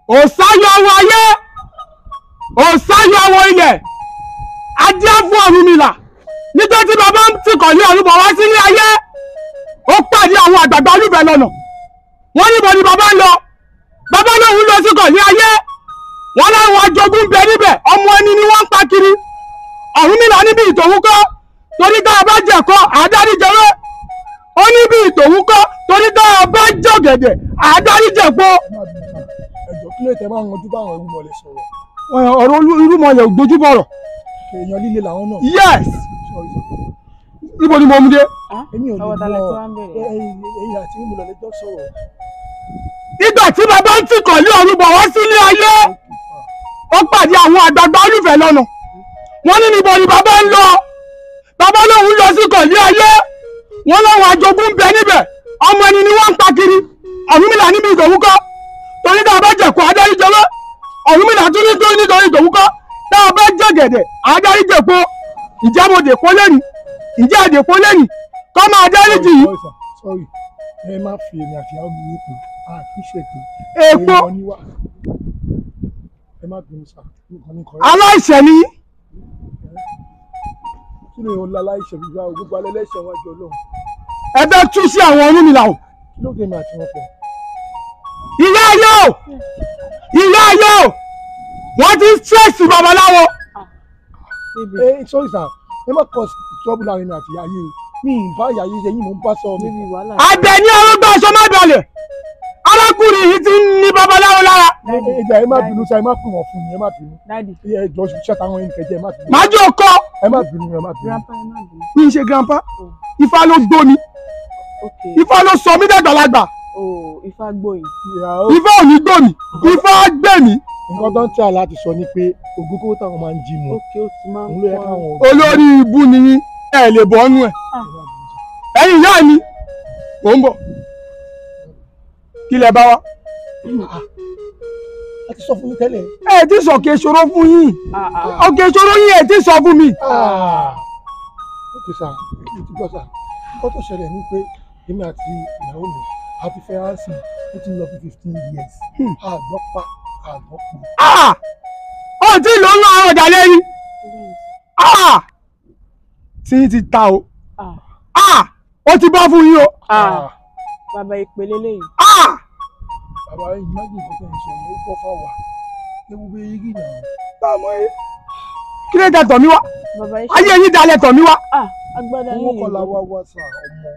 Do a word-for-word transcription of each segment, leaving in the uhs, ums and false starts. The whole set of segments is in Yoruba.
òsáyọ̀ ọwọ́ ayé òsáyọ̀ ọwọ́ ilẹ̀ adé fún Ọ̀rúnmìlà nítorí tí bàbá ń tìkọ̀ ní ọ̀run bọ̀ wá sílé ayé ó pàdé àwọn àgbààgbà olúfẹ́ lọ́nà wọ́n níbo ni bàbá ń lọ bàbá lòun lọ síkọ̀ ní ayé wọ́n láwọn ajogún bẹ níbẹ̀ ọmọ ẹni ni wọ́n ń pa kiri Ọ̀rúnmìlà níbi ìtòhún kọ́ torí tá a bá jẹ̀kọ́ àádáríjẹwé ó níbi ìtòhún kọ́ torí tá a bá jọ̀gẹ̀dẹ̀ àádáríjẹ̀pọ̀. ẹjọ́ kí ló tẹ máa ń yanjú báwọn irúmọlẹ̀ sọ̀rọ̀. ọ̀rọ̀ irúmọlẹ̀ ò dojúbọ̀rọ̀. èèyàn líle làwọn náà. yes ibo ni mo mú dé. èmi ò ní gbọ́ ẹ̀yìn àti irúmọlẹ̀ lẹ́jọ́ sọ̀rọ̀. nígbà tí bàbá ń tìkọ̀ ní ọ̀run bọ̀ wá sílé ayé ó pàdé àwọn àgbààgbà olúfẹ́ lọ́nà wọ́n ní níbo ni bàbá ń lọ bàbá lòun lọ síkọ̀ ní ayé wọ́n láwọn ajogún bẹ níbẹ̀ ọmọ ẹni ni wọ́n ń pa kiri Ọ̀rúnmìlà níbi ìtòhún kọ́ torí tá a bá jẹ̀kọ́ àádáríjẹwé Ọ̀rúnmìlà tún ní tó nítorí ìtòhún kọ́ tá a bá jẹ̀gẹ̀dẹ̀ àádáríjẹ̀pọ̀ ìjẹ́bodè pọ́ lẹ́nu ìjẹ́ àdèpọ̀ lẹ́nu kọ́ máa dáríjì yìí. sorry ẹ má fi èmi àti àwọn mi nípò a kì í ṣètò èèpo ẹ má bínú sá nǹkan ní kọrẹ. aláìṣẹ̀ ni. kí ni òun láláìṣẹ̀ gbígbá gbogbo alẹ́ lẹ́sẹ̀ wọn jọ lóhùn. ẹ bẹ tú sí àwọn Ọ̀rúnmìlà o. kí ló dé mi àti wọn pọ̀. ìyá ayé o ìyá ayé o wọ́n ti ṣẹ́ẹ̀sì babaláwo. ẹ sorry sir ẹ má kọ trouble láàrin mi àti ìyá ayé o mi ì bá ìyá ayé yẹ yín mò ń bá sọ mi. àbẹ̀ ní arúgbó aṣọ má balẹ̀ arákùnrin yìí ti ń ní babaláwo lára. ẹ jẹ́ ẹ má bínú sá ẹ má pè wọ́n fún mi ẹ má bínú. ẹ jọ ṣiṣẹ́ táwọn ẹnì kẹjẹ ẹ má bínú. májò kọ. ẹ má bínú ẹ má bínú. mi ń ṣe grandpa ifá ló gbó mi ifá ló sọ mí dàgbàlagbà. ifá gbóyìn. ifá ò ní gbó mi ifá gbé mi. nǹkan tó ń tẹ́ àlá ti sọ ni pé ògùn kówó táwọn máa ń jí mu. olórí ibú ni yín ẹ lè bọ́ ọ́nú ẹ̀ ẹ̀yin ìyá mi mò ń bọ̀ kí lẹ bá wa. ẹ ti sọ fún mi tẹ́lẹ̀. ẹ ti sọ kí eṣòro fún yín ọkẹ eṣòro yín ẹ ti sọ fún mi. ó ti sà ó ti gbọ́ sà kó tó ṣẹlẹ̀ ní pé èmi àti ìyàwó mi àti fẹ́ hansi ó ti lọ bí fifteen years àgbọ̀ pa àgbọ̀ pa. ó ti lò ń lọ àwọn ọjà lẹ́yìn tí ti ta o ó ti bọ́ fún yín o. bàbá ìpele lẹ́yìn. bàbá yìí má jẹ́ ìfọ̀tẹ̀ ìṣòro ó kọ́ fáwà ewu bẹ́ẹ̀ yìí náà. báwo ẹ kí ló dé tọ̀ mí wá ayé yín dalẹ̀ tọ̀ mí wá. owó kọ́ la wá wá sà ọmọ.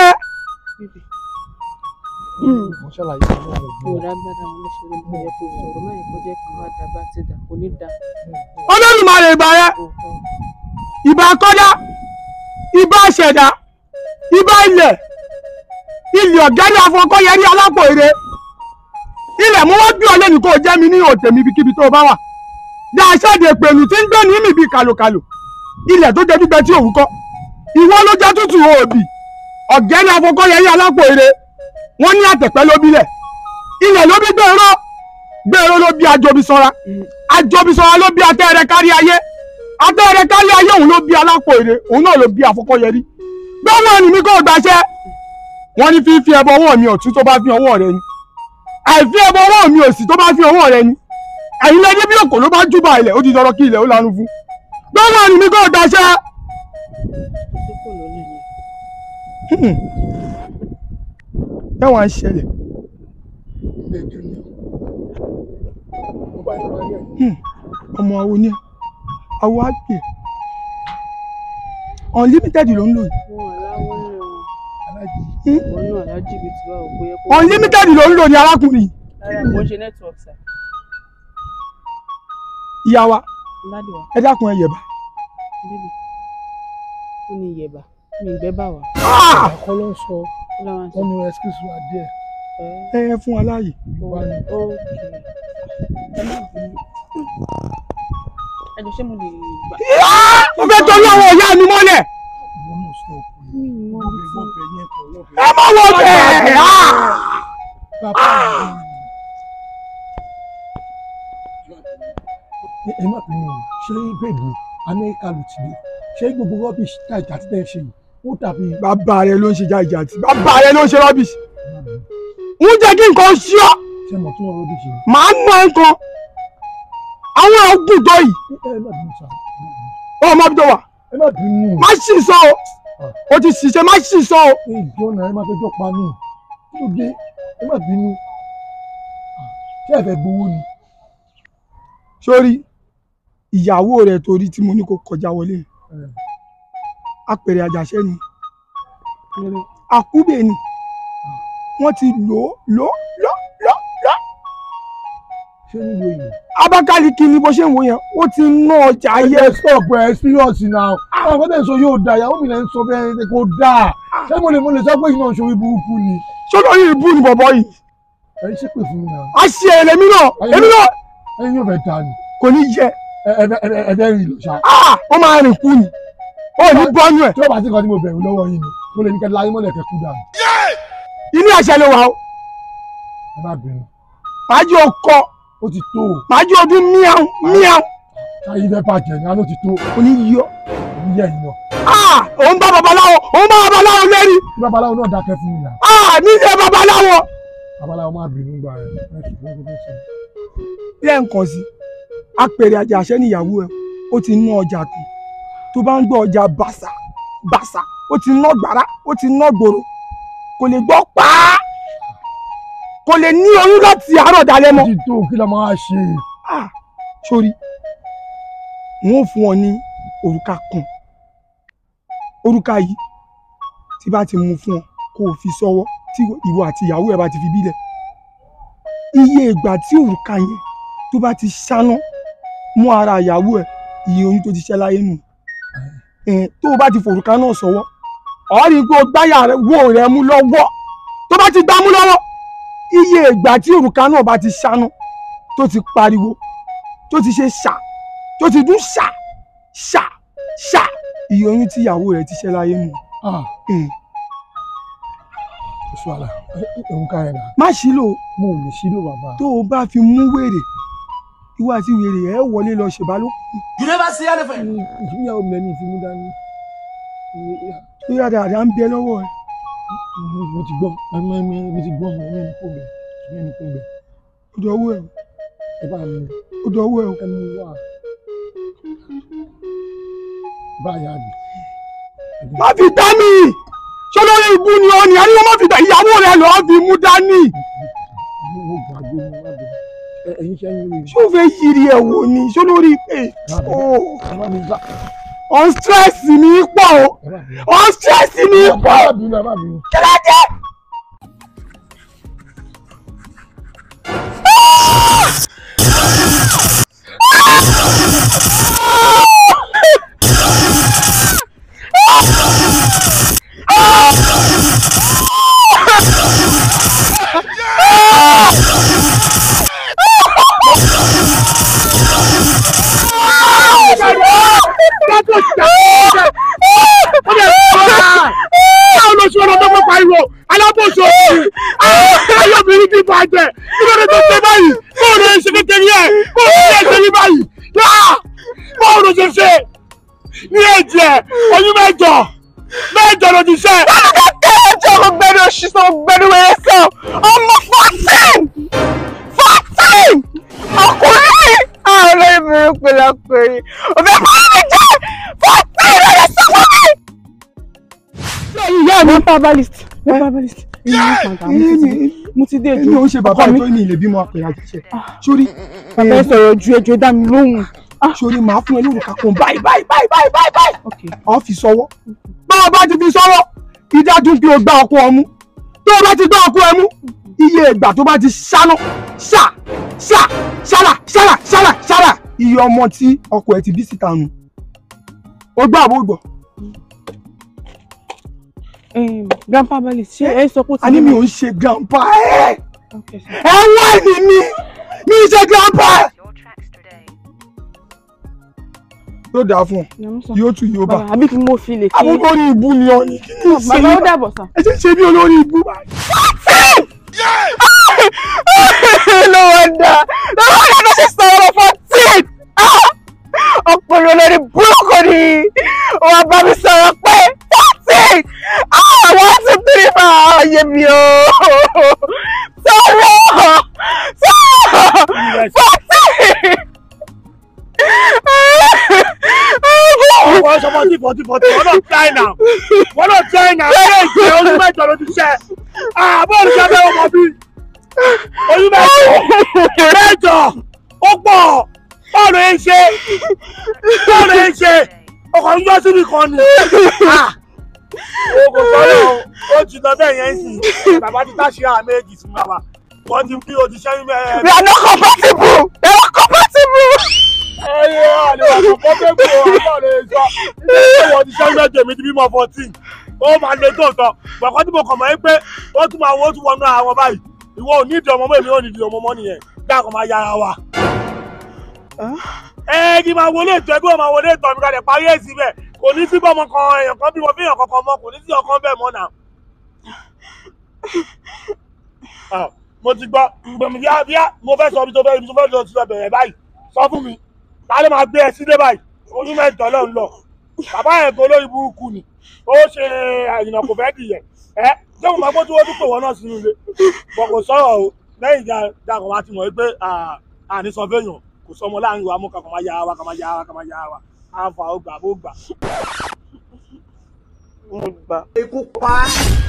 mo ṣàlàyé fún ọmọ òbí. yóò rágbádá wọn lóṣèlú bí ẹ kò sọ̀rọ̀ máa ń kọjá kí wọ́n dá bá ti dà kò ní dá. Olódùmarè ìbà rẹ ìbà kọ́dá ìbà ṣẹ̀dá ìbà ilẹ̀ ilẹ̀ ọ̀gẹ́rẹ́ afọkọ́yẹrí alápò ire ilẹ̀ mú wọ́n bí ọlẹ́ni kò jẹ́ mi ní òtẹ̀mí ibikíbi tó bá wà dáṣẹ́dẹ̀ pẹ̀lú tí ń gbé ní mi bíi kàlòkàlò ilẹ̀ tó jẹ́ gbígbẹ tí òun kọ́ ìwọ ló jẹ́ tútù òbí ọ̀gẹ́rẹ́ afọkọ́yẹrí alápò ire wọ́n ní àtẹ̀pẹ́ ló bílẹ̀ ilẹ̀ ló bí gbèrò gbèrò ló bí àjọbísọ́ra àjọbísọ́ra ló bí atẹ́rẹ́ kárí ayé atẹ́rẹ́ kárí ayé òun ló bí alápò ire òun náà ló bí afọkọ́yẹrí gbọ́wọ́ ẹni mi kò gbàṣẹ́ wọ́n ní fífi ẹbọ ọwọ́ mi ọ̀tún tó bá fi ọwọ́ rẹ ni àìfi ẹbọ ọwọ́ mi òsì tó bá fi ọwọ́ rẹ ni ẹ̀yin lẹ́ni bí òkò ló bá júbà ilẹ̀ ó ti dọ̀rọ̀ kí ilẹ̀ ó lanu fún gbọ́wọ́ ẹni mi kò gbàṣẹ́. ẹ̀wọ̀n á ṣẹlẹ̀. ọmọ awo ni awo á gbé unlimited ló ń lò yìí. unlimited ló ń lò ní arákùnrin. ìyá wa ẹ dákun ẹ yẹ̀bà. ó ní ìyẹ̀bà mi ìgbẹ́ bà wá. àkọ́ ló ń sọ wọn ní excuse wa díẹ̀. ẹ ẹ fún wa láàyè. ẹ jọ ṣé mo lè gbà. mo fẹ́ tọ́jú àwọn ọ̀yá mi mọ́lẹ̀. ẹ má wọ bẹ́ẹ̀. ẹ má bínú ṣé bẹ́ẹ̀ni amẹ́ríkà ló ti dé ṣé gbogbo rubbish tá ìjà tí tẹ́ ṣe yìí ó dàbí. bàbá rẹ ló ń ṣe jáìjà tí bàbá rẹ ló ń ṣe rubbish. ń jẹ́ kí nǹkan ṣí ọ́ ṣé mo tún ọ̀rọ̀ bí ṣe. màá ná ẹ kan àwọn ọgùn tó yìí. ẹ má bínú sá. ọmọ bí tó wà. ẹ má bínú. má ṣì sọ o o ti ṣiṣẹ́ má ṣì sọ o. ẹ ìjọ náà ẹ má fẹjọ́ pa mí kí ló dé ẹ má bínú ṣé ẹ fẹ́ gbowó ni. sórí ìyàwó rẹ torí tí mo ní kó kọjá wọlé apẹ̀rẹ̀ àjàṣẹ́ ni àkúbè ni wọ́n ti lò ó lò ó lò ó lò ó lò ó. ṣé nílò yìí. Abakaliki ni bó ṣe ń wo yẹn ó ti ná ọjà ayé. ẹ stop ẹ serious now àwọn ọmọdé sọ yóò da ìyàwó mi lè ń sọ bẹ́ẹ̀ kó dáa ṣé mo lè mo lè sọ pé iná ìṣòro burúkú ni. ṣé lórí ìbú ni bọ̀bọ̀ yìí. ẹ ń ṣépè fún mi náà. a ṣe èlémi náà èmi náà. ẹyin yóò fẹ́ ta ni. kò ní yẹ. ẹ ẹ ẹ ẹ fẹ́ rìn lọ ṣá. ó máa rìn kú ni ó ní bọ́nú ẹ̀. tí ó bá ti kàn tí mo bẹ̀rù lọ́wọ́ yín ni mo lè ní kẹ́ láyé mọ́lẹ̀ kẹ́ kú dànù. inú àṣẹ ló wà ó. ẹ má bínú. májú ọkọ. ó ti tó. májú ọdún míàún míàún. káyí fẹ́ bàjẹ́ ni a ló ti tó. ó ní yọ. ó ní yẹ yín náà. òun bá babaláwo òun bá babaláwo lérí. kí babaláwo náà dákẹ́ fún mi náà. nílé babaláwo. babaláwo má bínú gbà ẹ ẹ ṣùgbọ́n kó tó ṣe. lẹ́ǹkan sí apẹ̀rẹ̀ àjàṣẹ́ níyàwó ẹ̀ ó ti ná ọjà tó tó bá ń gbọ́ ọjà bàṣà bàṣà ó ti ná gbàrà ó ti ná gbòòrò kò lè gbọ́ pàá kò lè ní oyún láti àárọ̀ dalẹ́ mọ́. ó ti tó kí la máa ṣe. sórí wọn ò fún ọ ní òrùka kan òrùka yìí tí bá ti mú fún ọ kó o fi sọ́wọ́ tí ìwọ àti ìyàwó ẹ bá ti fi bílẹ̀ iye ìgbà tí òrùka yẹn tó bá ti ṣáná mú ara ìyàwó ẹ iye oyún tó ti ṣẹ́ láyé nù tó o bá ti fòrùka náà sọ́wọ́ ọ rí i pé o gbáyà rẹ wo rẹ mú lọ́wọ́ tó bá ti gbá mú lọ́wọ́ iye ìgbà tí òrùka náà bá ti ṣáná tó ti pariwo tó ti ṣe ṣà tó ti dún ṣà ṣà ṣà iye oyún tí ìyàwó rẹ ti ṣẹ́ láyé nù. oṣù àlà òun ká ẹ nà. má ṣílò. mo ò lè ṣílò bàbá. tó o bá fi mú wèrè ìwọ àti wèrè ẹ wọlé lọ ṣèbálòpọ̀. you never see anything. ìyàwó mi lẹ́ni ìfimú dání. tó yà dáadáa ń bẹ lọ́wọ́ ẹ. mo ti gbọ́ mo ti gbọ́ mo ní kó bẹ̀ mo ní kó bẹ̀. ó dọ̀wọ́ ẹ. ẹ bá mi. ó dọ̀wọ́ ẹ. ẹ mú wá. báyà bì. má fi dá mi ṣé lórí ibú ni ọ ní àríwá má fi dá ìyàwó rẹ lọ́ọ́ fi mú dání. mo gbàgbé mi má bẹ̀. ẹ̀yin ṣẹ́yìn lórí. ṣé o fẹ́ yiri ẹ̀ wò ni ṣé lórí pé on stress mi pọ̀ o on stress mi pọ̀ kí ló dé. alábòsò ayọ̀bìnrin ti bàjẹ́ kí ló dé tó ṣe báyìí báwo ló ń ṣe kékeré ẹ̀ báwo ló ń ṣe ní báyìí báwo ló ṣe ṣe ní ẹ̀jẹ̀ oyún mẹ́jọ mẹ́jọ ló ti ṣe. báwo ká ẹjọ́ mo gbẹ́nu oṣù tó gbẹ́nu wẹ̀rẹ̀ sọ ọmọ fourteen fourteen ọkùnrin àwọn olóyìnbó pẹ̀lú ọkùnrin òfin fún mi jẹ́ fourteen lọ́dọ̀ sọ fún mi. ìyá mi herbalist herbalist mo ti dé ètò èmi ò ń ṣe bàbá tó ní ilé bímọ apẹ̀rẹ̀ àjẹsẹ̀ sórí bàbá ẹ sọ̀rọ̀ ju ẹjọ́ dá mi lóhùn. sórí màá fún ẹ lórúkà kan báyìí báyìí báyìí báyìí báyìí báyìí ọ fi sọ́wọ́ báwo bá ti fi sọ́wọ́ ìdájú pé o gbá ọkọ ọmú tó o bá ti gbá ọkọ ẹmú iye ìgbà tó bá ti ṣáná ṣá ṣá ṣálà ṣálà ṣálà ṣálà iye ọmọ tí ọkọ ẹ ti bí síta nù ó gbọ́ àbó gbọ́. grandpa herbalist ṣé ẹ sọ pé ó ti. a ní mi ò ń ṣe grandpa ẹ ẹ wá ní mi mi ń ṣe grandpa ẹ. yóò dáa fún ọ yóò tún yóò bá àbí kí mo fi lè kí. àwọn olórí ibú ni ọ ní kí ni ìṣe bàbá ó dàbọ̀ sà. ẹ ṣe ṣe bí olórí ibú báyìí. ló wọ́n dá ló wọ́n dá ló ṣe sọ̀rọ̀ fourteen ọkùnrin olórí burúkú ni wọ́n bá mi sọ̀rọ̀ pé fourteen àwọn ti tiri máa yé mi o sọ̀rọ̀ forty forty wọ́n náà China wọ́n náà China wọ́n náà jẹ́ oyún mẹ́jọ ló ti ṣẹ́ àbọ̀ olùṣẹ́ bẹ́ẹ̀ wọ́n bí oyún mẹ́jọ mẹ́jọ ó pọ̀ bọ́ọ̀lù ẹ̀ ń ṣe bọ́ọ̀lù ẹ̀ ń ṣe ọkọ̀ ń yọ síbi kan ni oògùn sọ́lọ́ ó jìnnà bẹ́ẹ̀ yẹn sì bàbá ti tá ṣe àmì èjì sí bàbá wọ́n ti kí o ti ṣẹ́yìn bẹ́ẹ̀. We are not compatible. We are not compatible. ẹyẹ àlewà compatible ọ̀rọ̀ lè sọ nígbà tí wọ́n ti ṣẹ́yìn bẹ́ẹ̀ tèmi ti bímọ fourteen ó máa lè tó tán gbọ̀ngàn tí mo kàn mọ́ ẹ pé ó tún máa wọ́n tún wọnú àwọn báyìí ìwọ ò ní ìdí ọmọ mọ́ èmi ò ní ìdí ọmọ mọ́ nìyẹn dáàkọ̀ máa yára wa. ẹ kí máa wọlé ìtọ́ ẹgbẹ́ máa wọlé ìtọ́ mi kalẹ̀ parí èsì bẹ́ẹ̀ kò ní sí bọ́mọ kan èèyàn kan bímọ fíyàn kankan mọ́ kò ní sí ọkàn bẹ́ẹ̀ mọ́ náà. mo ti gbọ́ gbẹ̀mí bíá bíá mo fẹ́ sọ bí tó fẹ́ tó fẹ́ lọ sí ọbẹ̀ rẹ̀ báyìí sọ fún mi ta ló máa gbé ẹ sílé báyìí oyún mẹ́jọ lọ́n lọ bàbá ẹ̀ kó lórí burúkú ni ó ṣe àyìnà kò fẹ́ dìyẹ ẹ ṣé mo máa gbọ́ tí wọ́n tún pè wọ́n náà sínú ilé bọ̀ kò sọ̀rọ̀ o lẹ́yìn ìjà dàgbọ́n wa ti mọ̀ pé àní sọ fẹ́yàn kò sọmọ láàrin wa mú kankan máa yára wa kan máa yára wa kan máa yára wa á fà ó gbà bó gbà. Mo gbà. Ikú pa.